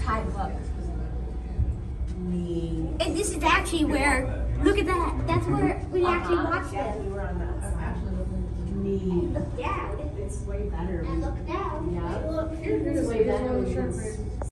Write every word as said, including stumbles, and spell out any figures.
time look. Me. And this is actually where, look at that. That's where we actually watched Yeah, it. you were on that side. Me. Look down. It's way better. And look down. Yeah. Look, It's way better.